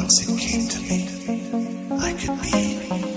once it came to me, I could be